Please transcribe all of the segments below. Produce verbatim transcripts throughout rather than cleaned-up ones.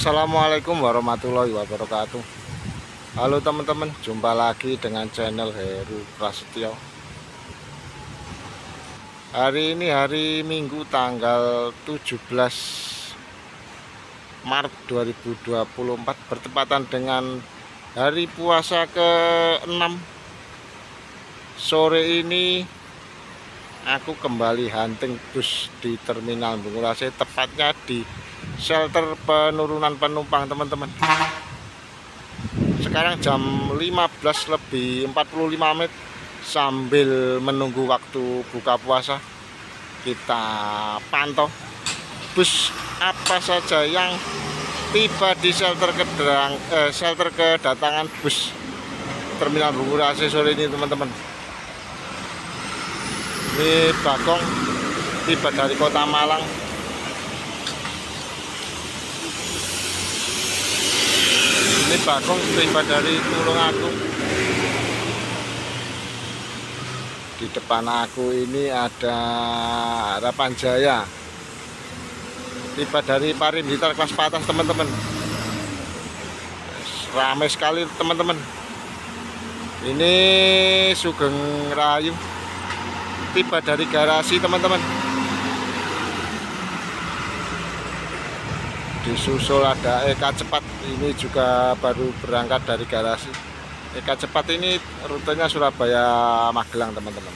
Assalamualaikum warahmatullahi wabarakatuh. Halo teman-teman, jumpa lagi dengan channel Heru Prasetyo. Hari ini hari Minggu tanggal tujuh belas Maret dua ribu dua puluh empat, bertepatan dengan hari puasa ke enam. Sore ini aku kembali hunting bus di Terminal Bungurasi, tepatnya di shelter penurunan penumpang teman-teman. Sekarang jam lima belas lebih empat puluh lima menit, sambil menunggu waktu buka puasa, kita pantau bus apa saja yang tiba di shelter kederang eh, shelter kedatangan bus Terminal Bungurasi sore ini teman-teman. Ini Bagong tiba dari Kota Malang. Ini Bagong tiba dari Tulungagung. Di depan aku ini ada Harapan Jaya, tiba dari Parim Blitar kelas patas teman-teman. Ramai sekali teman-teman. Ini Sugeng Rayu tiba dari garasi teman-teman. Disusul ada Eka Cepat, ini juga baru berangkat dari garasi. Eka Cepat ini rutenya Surabaya Magelang teman-teman.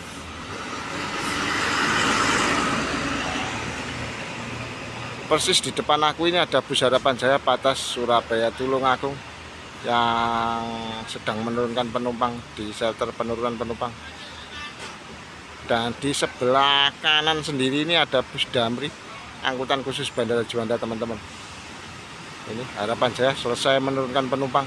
Persis di depan aku ini ada bus Harapan Jaya Patas Surabaya Tulungagung yang sedang menurunkan penumpang di shelter penurunan penumpang. Dan di sebelah kanan sendiri ini ada bus Damri, angkutan khusus Bandara Juanda teman-teman. Ini Harapan Jaya selesai menurunkan penumpang.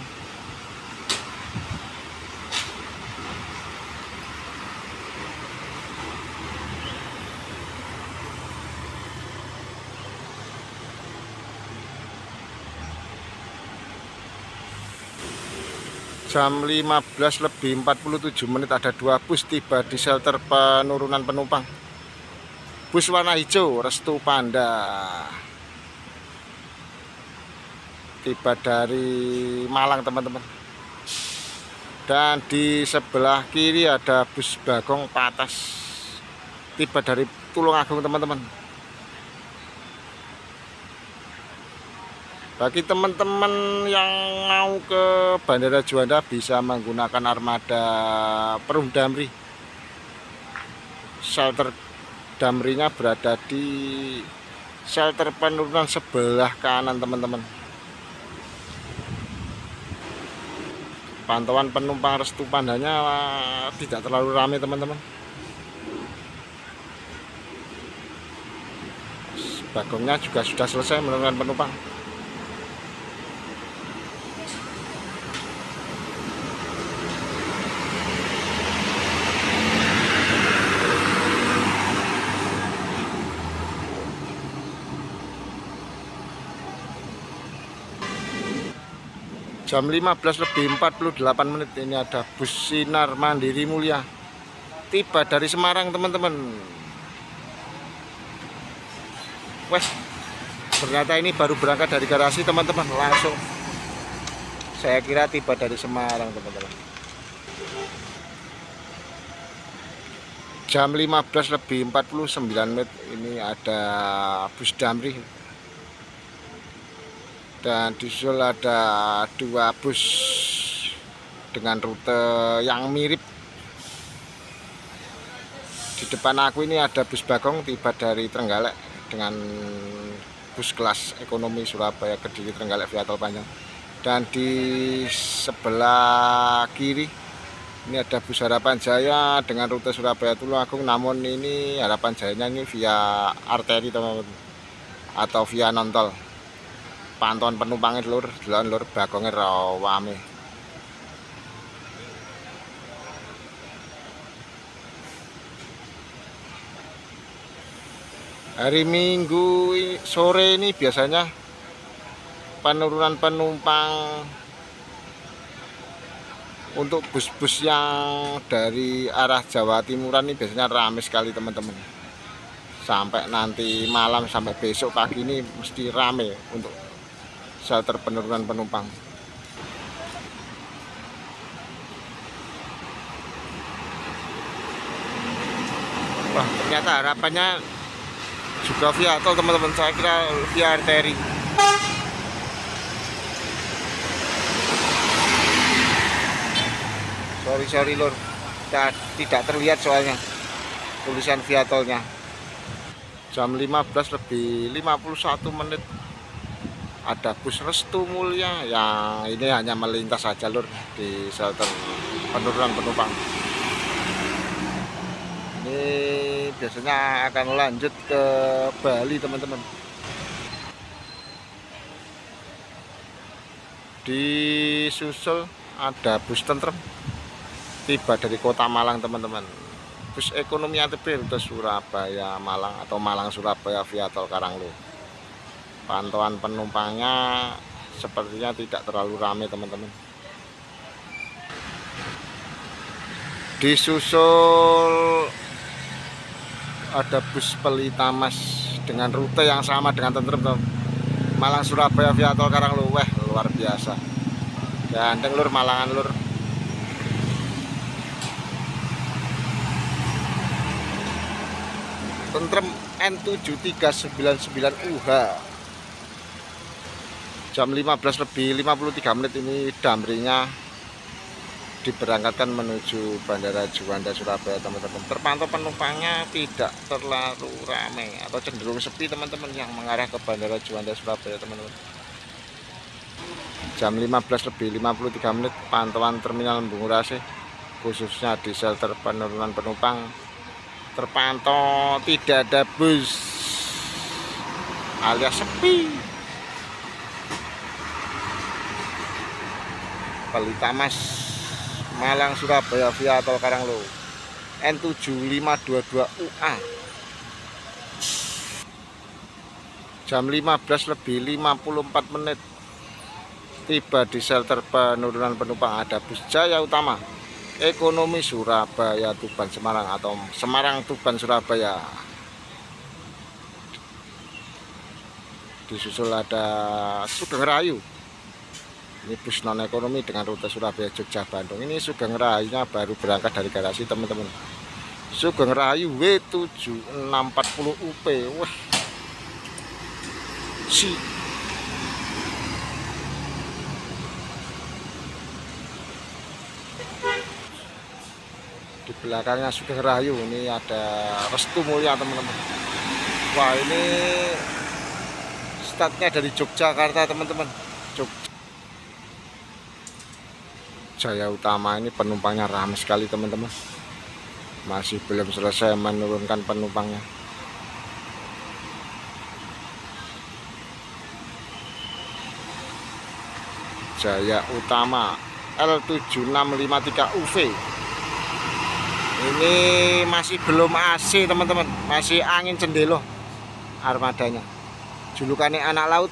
Jam lima belas lebih empat puluh tujuh menit ada dua bus tiba di shelter penurunan penumpang. Bus warna hijau Restu Panda tiba dari Malang teman-teman. Dan di sebelah kiri ada bus Bagong Patas tiba dari Tulungagung teman-teman. Bagi teman-teman yang mau ke Bandara Juanda bisa menggunakan armada Perum Damri. Shelter Damrinya berada di shelter penurunan sebelah kanan teman-teman. Pantauan penumpang Restu Pandanya tidak terlalu ramai teman-teman. Bagongnya juga sudah selesai menurunkan penumpang. Jam lima belas lebih empat puluh delapan menit ini ada bus Sinar Mandiri Mulia tiba dari Semarang teman-teman. Wes, ternyata ini baru berangkat dari garasi teman-teman, langsung saya kira tiba dari Semarang teman-teman. Jam lima belas lebih empat puluh sembilan menit ini ada bus Damri. Dan disusul ada dua bus dengan rute yang mirip. Di depan aku ini ada bus Bagong tiba dari Trenggalek dengan bus kelas ekonomi Surabaya Kediri Trenggalek via tol panjang. Dan di sebelah kiri ini ada bus Harapan Jaya dengan rute Surabaya Tulungagung, namun ini Harapan Jayanya ini via arteri teman-teman, atau via non tol. Pantauan penumpangnya lur, jalan lur, Bagongnya rawame. Hari Minggu sore ini biasanya penurunan penumpang untuk bus-bus yang dari arah Jawa Timuran ini biasanya ramai sekali teman-teman. Sampai nanti malam sampai besok pagi ini mesti rame untuk shelter penurunan penumpang. Wah, ternyata harapannya juga via tol teman-teman, saya kira via arteri. Sorry sorry lur, tidak, tidak terlihat soalnya tulisan via tolnya. Jam lima belas lebih lima puluh satu menit ada bus Restu Mulia yang ini hanya melintas saja lur di shelter penurunan penumpang. Ini biasanya akan lanjut ke Bali teman-teman. Disusul ada bus tentrem tiba dari kota Malang teman-teman. Bus ekonomi A T B rute Surabaya Malang atau Malang Surabaya via tol Karanglo. Pantauan penumpangnya sepertinya tidak terlalu ramai teman-teman. Disusul ada bus Pelita Mas dengan rute yang sama dengan tentrem teman. Malang Surabaya via tol Karanglo. Wah, luar biasa. Gandeng lur, Malangan lur. Tentrem N tujuh tiga sembilan sembilan U H. Jam lima belas lebih lima puluh tiga menit ini Damrinya diberangkatkan menuju Bandara Juanda Surabaya teman-teman. Terpantau penumpangnya tidak terlalu ramai atau cenderung sepi teman-teman yang mengarah ke Bandara Juanda Surabaya teman-teman. Jam lima belas lebih lima puluh tiga menit pantauan terminal Bungurasi khususnya di shelter penurunan penumpang terpantau tidak ada bus alias sepi. Pelita Mas Malang Surabaya via tol Karanglo N tujuh lima dua dua U A. Jam lima belas lebih lima puluh empat menit tiba di shelter penurunan penumpang ada bus Jaya Utama ekonomi Surabaya Tuban Semarang atau Semarang Tuban Surabaya. Disusul ada Sugeng Rayu. Ini bus non ekonomi dengan rute Surabaya Jogja Bandung. Ini Sugeng Rayunya baru berangkat dari garasi teman-teman. Sugeng Rayu W tujuh enam empat nol U P. Wah. Si di belakangnya Sugeng Rayu ini ada Restu Mulia teman-teman. Wah, ini startnya dari Yogyakarta teman-teman. Jogja Jaya Utama ini penumpangnya ramai sekali teman-teman. Masih belum selesai menurunkan penumpangnya. Jaya Utama L tujuh enam lima tiga U V. Ini masih belum A C teman-teman, masih angin cendelo armadanya. Julukannya anak laut.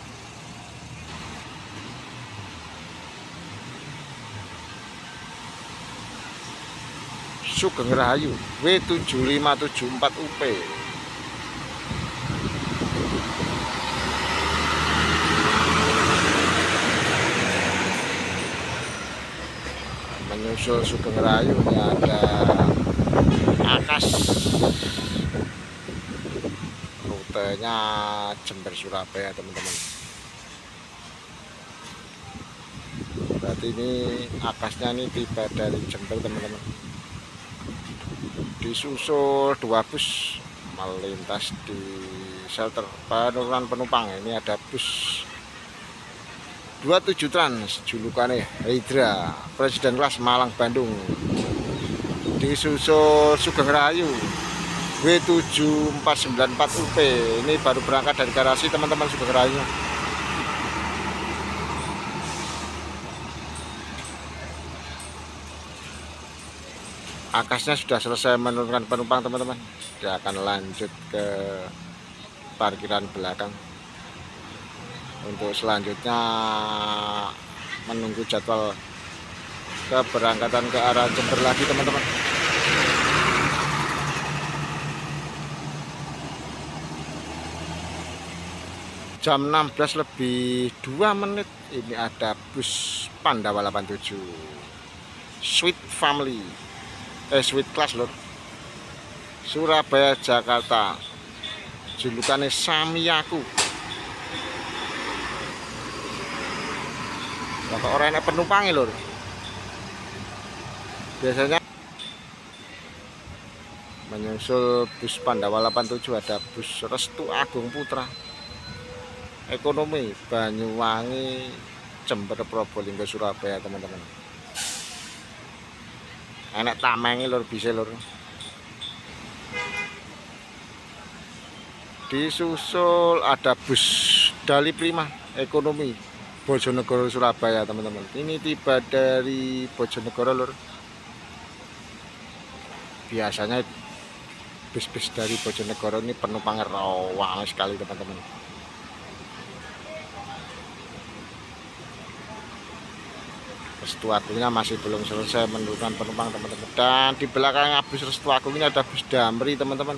Sugeng Rayu W tujuh lima tujuh empat U P. Menyusul Sugeng Rayu ini ada Akas, rutenya Jember Surabaya teman-teman. Berarti ini Akasnya ini tiba dari Jember teman-teman. Disusul dua bus melintas di shelter penurunan penumpang. Ini ada bus dua puluh tujuh Trans julukannya Hydra Presiden kelas Malang Bandung. Disusul Sugeng Rayu W tujuh empat sembilan empat U P. Ini baru berangkat dari garasi teman-teman Sugeng Rayu. Akasnya sudah selesai menurunkan penumpang teman-teman. Dia akan lanjut ke parkiran belakang. Untuk selanjutnya menunggu jadwal keberangkatan ke arah Jember lagi teman-teman. Jam enam belas lebih dua menit ini ada bus Pandawa delapan tujuh Sweet Family, eh Sweet Class lor, Surabaya Jakarta, julukannya Samiyaku. Bapak orang enak penumpangnya lor. Biasanya menyusul bus Pandawa delapan tujuh ada bus Restu Agung Putra ekonomi Banyuwangi Jember Probolinggo Surabaya teman-teman. Enak tamengi lor, bisa lor. Disusul ada bus Dali Prima ekonomi Bojonegoro Surabaya teman-teman. Ini tiba dari Bojonegoro lor. Biasanya bis-bis dari Bojonegoro ini penumpangnya rawang sekali teman-teman. Restu Agungnya masih belum selesai menurunkan penumpang teman-teman. Dan di belakang bus Restu Agung ini ada bus Damri teman-teman.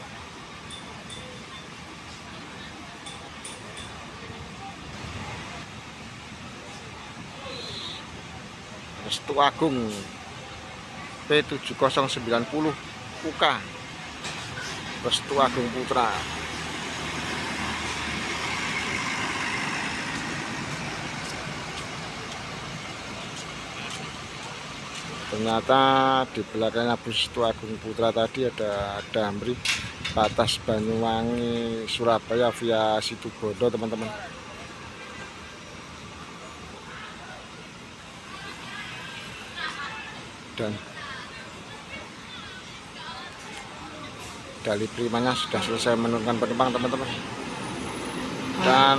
Restu Agung P tujuh nol sembilan nol U K Restu Agung Putra. Ternyata di belakangnya bus Restu Agung Putra tadi ada Damri batas Banyuwangi Surabaya via Situbondo teman-teman. Dan Dali Primanya sudah selesai menurunkan penumpang teman-teman. Dan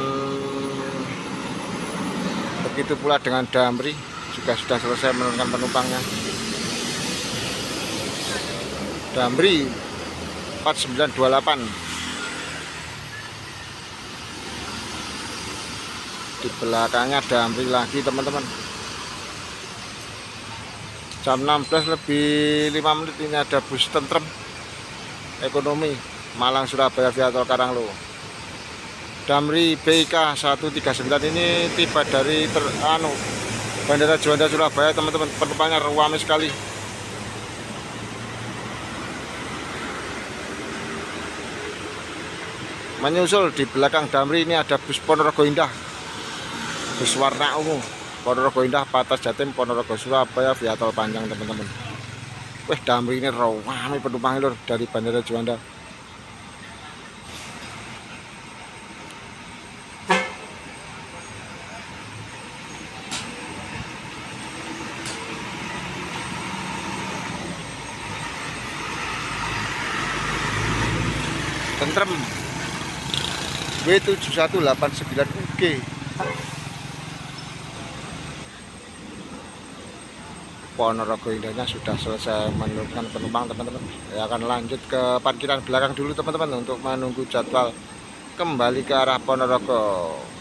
begitu pula dengan Damri juga sudah selesai menurunkan penumpangnya. Damri empat sembilan dua delapan. Di belakangnya Damri lagi teman-teman. Jam enam belas lebih lima menit ini ada bus Tentrem ekonomi Malang Surabaya via Tol Karanglo. Damri B I K satu tiga sembilan ini tiba dari ter, anu, Bandara Juanda Surabaya teman-teman. Penumpangnya ramai sekali. Menyusul di belakang Damri ini ada bus Ponorogo Indah, bus warna ungu Ponorogo Indah Patas Jatim Ponorogo Surabaya via tol panjang teman-teman. Wih, Damri ini ramai penumpangnya lor dari Bandara Juanda. Tentrem W tujuh satu delapan sembilan U G Ponorogo Indahnya sudah selesai menurunkan penumpang teman-teman. Saya akan lanjut ke parkiran belakang dulu teman-teman untuk menunggu jadwal kembali ke arah Ponorogo.